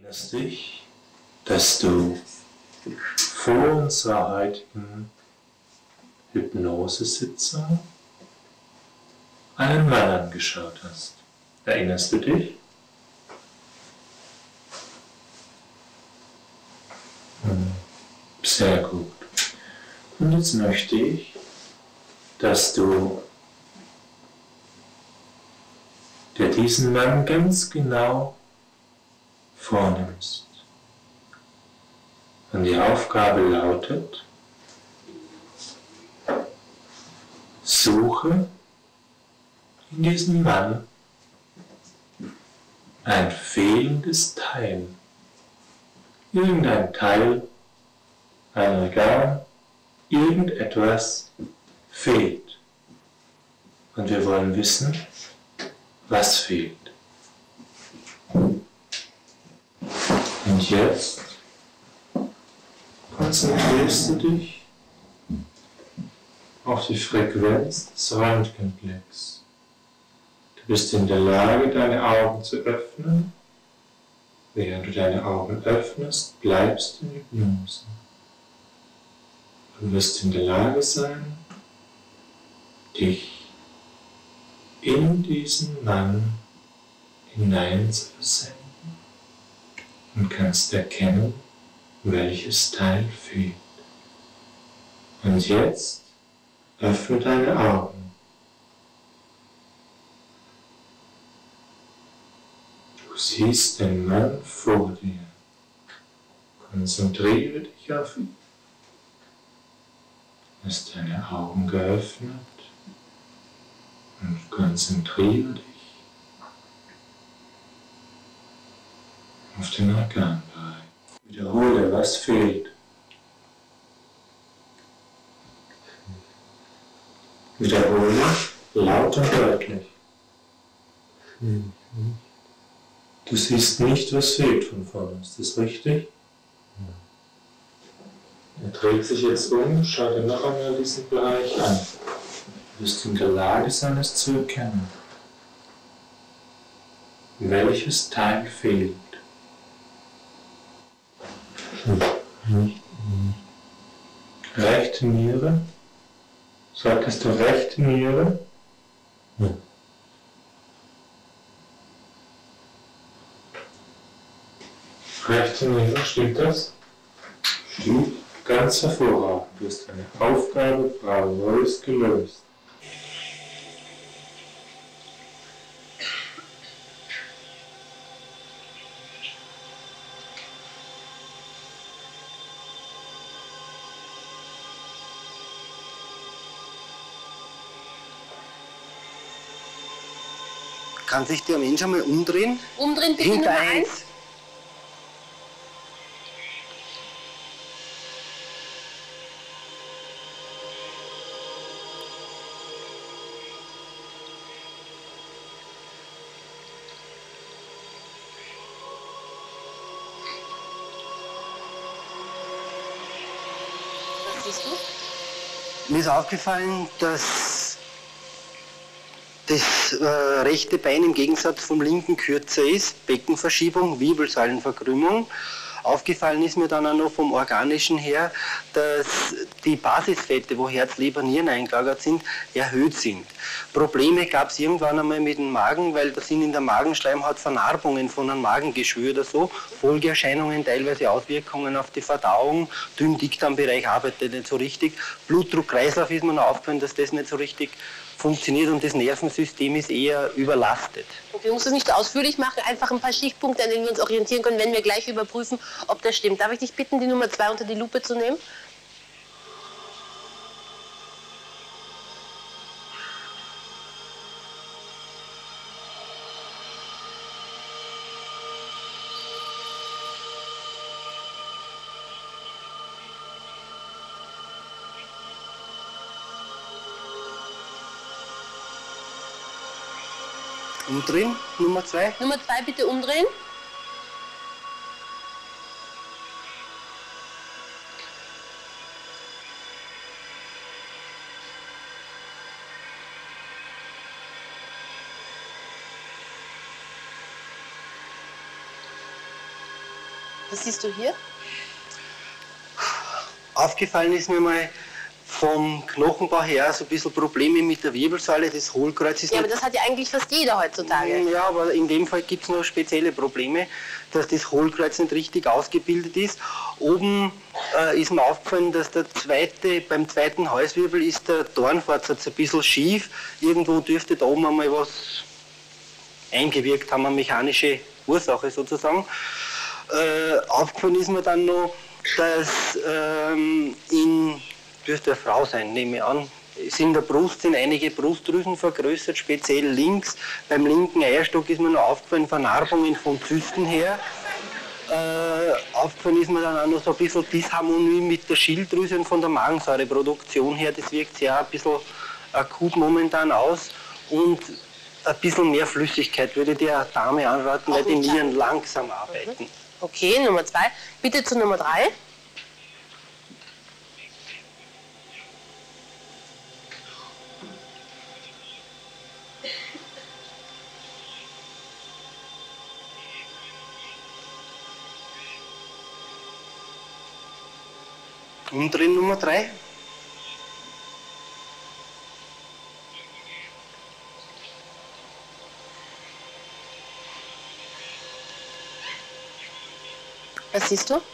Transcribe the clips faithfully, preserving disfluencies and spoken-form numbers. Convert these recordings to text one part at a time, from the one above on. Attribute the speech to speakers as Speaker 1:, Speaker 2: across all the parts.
Speaker 1: Erinnerst dich, dass du vor unserer heutigen Hypnosesitzung einen Mann angeschaut hast? Erinnerst du dich? Sehr gut. Und jetzt möchte ich, dass du dir diesen Mann ganz genau vornimmst. Und die Aufgabe lautet: Suche in diesem Mann ein fehlendes Teil. Irgendein Teil, ein Organ, irgendetwas fehlt. Und wir wollen wissen, was fehlt. Und jetzt konzentrierst du dich auf die Frequenz des Röntgenblicks. Du bist in der Lage, deine Augen zu öffnen. Während du deine Augen öffnest, bleibst du in Hypnose. Du wirst in der Lage sein, dich in diesen Mann hineinzuversenken und kannst erkennen, welches Teil fehlt. Und jetzt öffne deine Augen. Du siehst den Mann vor dir. Konzentriere dich auf ihn. Lass deine Augen geöffnet und konzentriere dich auf den Organbereich. Wiederhole, was fehlt. Wiederhole laut und deutlich. Du siehst nicht, was fehlt von vorne. Ist das richtig? Er dreht sich jetzt um, schau dir noch einmal diesen Bereich an. Du wirst in der Lage sein, es zu erkennen. Welches Teil fehlt? Rechte Niere? Sagtest du rechte Niere? Ja. Rechte Niere, stimmt das? Stimmt. Ganz hervorragend. Du hast deine Aufgabe bravourös gelöst.
Speaker 2: Kann sich der Mensch einmal umdrehen?
Speaker 3: Umdrehen bitte
Speaker 2: Hinter
Speaker 3: Nummer
Speaker 2: eins.
Speaker 3: eins. Was siehst du?
Speaker 2: Mir ist aufgefallen, dass das äh, rechte Bein im Gegensatz vom linken kürzer ist, Beckenverschiebung, Wirbelsäulenverkrümmung. Aufgefallen ist mir dann auch noch vom Organischen her, dass die Basisfette, wo Herz, Leber, Nieren eingelagert sind, erhöht sind. Probleme gab es irgendwann einmal mit dem Magen, weil da sind in der Magenschleimhaut Vernarbungen von einem Magengeschwür oder so, Folgeerscheinungen, teilweise Auswirkungen auf die Verdauung, Dünndickdarmbereich arbeitet nicht so richtig, Blutdruck, Kreislauf ist mir noch aufgefallen, dass das nicht so richtig funktioniert und das Nervensystem ist eher überlastet.
Speaker 3: Okay, du musst das nicht ausführlich machen, einfach ein paar Stichpunkte, an denen wir uns orientieren können, wenn wir gleich überprüfen, ob das stimmt. Darf ich dich bitten, die Nummer zwei unter die Lupe zu nehmen?
Speaker 2: Umdrehen, Nummer zwei.
Speaker 3: Nummer zwei bitte umdrehen. Was siehst du hier?
Speaker 2: Aufgefallen ist mir mal vom Knochenbau her so ein bisschen Probleme mit der Wirbelsäule. Das Hohlkreuz ist
Speaker 3: Ja,
Speaker 2: nicht...
Speaker 3: aber das hat ja eigentlich fast jeder heutzutage.
Speaker 2: Ja, aber in dem Fall gibt es noch spezielle Probleme, dass das Hohlkreuz nicht richtig ausgebildet ist. Oben äh, ist mir aufgefallen, dass der zweite, beim zweiten Halswirbel ist der Dornfortsatz ein bisschen schief. Irgendwo dürfte da oben einmal was eingewirkt haben, eine mechanische Ursache sozusagen. Äh, aufgefallen ist mir dann noch, dass ähm, in, dürfte eine Frau sein, nehme ich an, es in der Brust sind einige Brustdrüsen vergrößert, speziell links. Beim linken Eierstock ist mir noch aufgefallen, Vernarbungen von Zysten her. Äh, aufgefallen ist mir dann auch noch so ein bisschen Disharmonie mit der Schilddrüse und von der Magensäureproduktion her. Das wirkt sich auch ein bisschen akut momentan aus. Und ein bisschen mehr Flüssigkeit würde der Dame anraten, weil die Nieren langsam arbeiten.
Speaker 3: Okay, Nummer zwei. Bitte zu Nummer drei.
Speaker 2: Umdrehen Nummer drei.
Speaker 3: Was siehst du?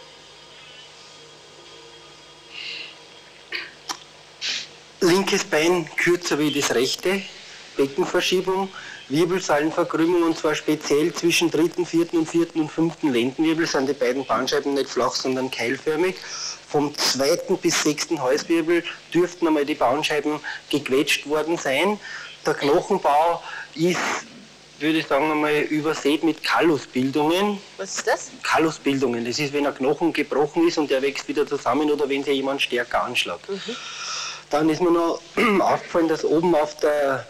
Speaker 2: Linkes Bein kürzer wie das rechte, Beckenverschiebung, Wirbelsäulenverkrümmung und zwar speziell zwischen dritten, vierten und vierten und fünften Lendenwirbel sind die beiden Bandscheiben nicht flach, sondern keilförmig. Vom zweiten bis sechsten Halswirbel dürften einmal die Bandscheiben gequetscht worden sein. Der Knochenbau ist, würde ich sagen, einmal übersät mit Kallusbildungen.
Speaker 3: Was ist das?
Speaker 2: Kallusbildungen, das ist, wenn ein Knochen gebrochen ist und der wächst wieder zusammen oder wenn sich jemand stärker anschlägt. Mhm. Dann ist mir noch aufgefallen, dass oben auf der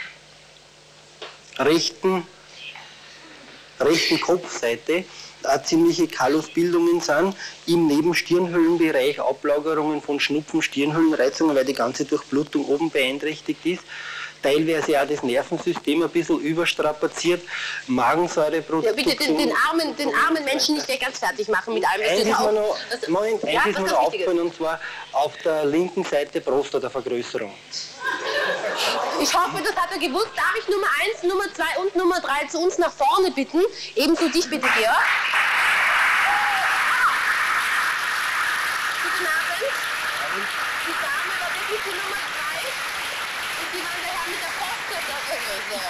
Speaker 2: rechten, rechten Kopfseite auch ziemliche Kallusbildungen sind, im Nebenstirnhöhlenbereich Ablagerungen von Schnupfen, Stirnhöhlenreizungen, weil die ganze Durchblutung oben beeinträchtigt ist. Teilweise auch das Nervensystem ein bisschen überstrapaziert, Magensäureproduktion.
Speaker 3: Ja, bitte den, den, armen, den armen Menschen nicht mehr ganz fertig machen mit allem.
Speaker 2: Eins ist mir noch,
Speaker 3: das,
Speaker 2: Moment, eins
Speaker 3: ja,
Speaker 2: ist mir noch aufgefallen, und zwar auf der linken Seite Prostatavergrößerung.
Speaker 3: Ich hoffe, das hat er gewusst. Darf ich Nummer eins, Nummer zwei und Nummer drei zu uns nach vorne bitten? Ebenso dich bitte, Georg. Guten Abend. Die Dame war wirklich die Nummer drei und die war der Herr mit der Prostatavergrößerung.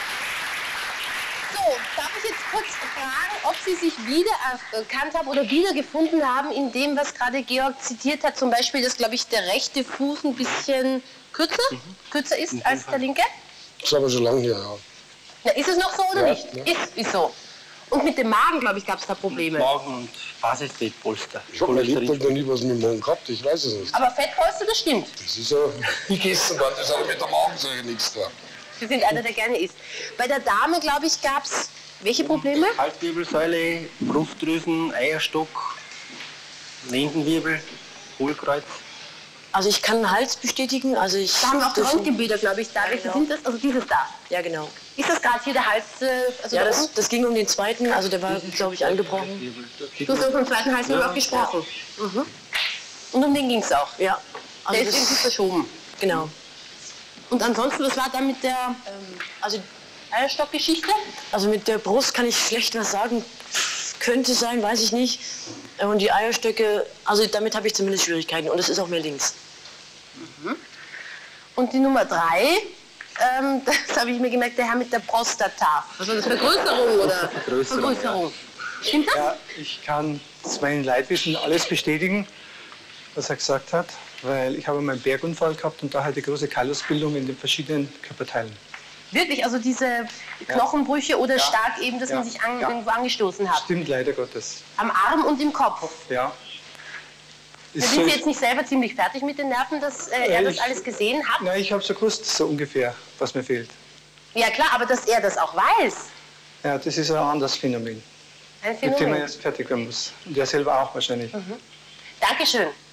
Speaker 3: So, darf ich jetzt kurz fragen, ob Sie sich wiedererkannt haben oder wiedergefunden haben in dem, was gerade Georg zitiert hat, zum Beispiel, dass, glaube ich, der rechte Fuß ein bisschen kürzer, mhm. kürzer ist mhm. als der linke?
Speaker 4: Das ist aber schon lange her, ja.
Speaker 3: Na, ist es noch so oder
Speaker 4: ja,
Speaker 3: nicht?
Speaker 4: Ja.
Speaker 3: Ist, ist so. Und mit dem Magen, glaube ich, gab es da Probleme.
Speaker 2: Magen und Basisfettpolster.
Speaker 4: Ich habe erlebt noch nie was mit dem Magen gehabt, ich weiß es nicht.
Speaker 3: Aber Fettpolster, das stimmt.
Speaker 4: Das ist ja gegessen worden, das hat mit der Magensäure nichts da.
Speaker 3: Sie sind einer, der gerne isst. Bei der Dame, glaube ich, gab es welche Probleme?
Speaker 2: Halswirbelsäule, Brustdrüsen, Eierstock, Lendenwirbel, Hohlkreuz.
Speaker 5: Also ich kann den Hals bestätigen. Also ich
Speaker 3: da haben wir auch die Röntgenbilder, glaube ich, da. Ja, genau. Sind das? Also dieses da.
Speaker 5: Ja, genau.
Speaker 3: Ist das gerade hier der Hals? Also
Speaker 5: ja, das, das ging um den zweiten, also der war, glaube ich, angebrochen.
Speaker 3: Du hast vom zweiten Hals ja. auch gesprochen. Ja. Mhm. Und um den ging es auch?
Speaker 5: Ja.
Speaker 3: Also der ist irgendwie verschoben.
Speaker 5: Genau.
Speaker 3: Und ansonsten, was war da mit der ähm, also Eierstockgeschichte?
Speaker 5: Also mit der Brust kann ich schlecht was sagen. Könnte sein, weiß ich nicht. Und die Eierstöcke, also damit habe ich zumindest Schwierigkeiten. Und das ist auch mehr links.
Speaker 3: Mhm. Und die Nummer drei, ähm, das habe ich mir gemerkt, der Herr mit der Prostata. Also das Vergrößerung oder
Speaker 2: Vergrößerung?
Speaker 3: Vergrößerung. Ja. Stimmt das?
Speaker 6: Ja, ich kann zu meinem Leidwissen alles bestätigen, was er gesagt hat, weil ich habe meinen Bergunfall gehabt und da hatte ich große Kallusbildung in den verschiedenen Körperteilen.
Speaker 3: Wirklich, also diese Knochenbrüche oder
Speaker 6: ja.
Speaker 3: stark eben, dass
Speaker 6: ja.
Speaker 3: man sich an,
Speaker 6: ja.
Speaker 3: irgendwo angestoßen hat?
Speaker 6: Stimmt, leider Gottes.
Speaker 3: Am Arm und im Kopf?
Speaker 6: Ja.
Speaker 3: Sind Sie jetzt nicht selber ziemlich fertig mit den Nerven, dass äh, er das alles gesehen hat?
Speaker 6: Nein, ich habe so gewusst, so ungefähr, was mir fehlt.
Speaker 3: Ja klar, aber dass er das auch weiß.
Speaker 6: Ja, das ist ein anderes Phänomen,
Speaker 3: Ein Phänomen.
Speaker 6: mit dem man erst fertig werden muss. Und er selber auch wahrscheinlich.
Speaker 3: Mhm. Dankeschön.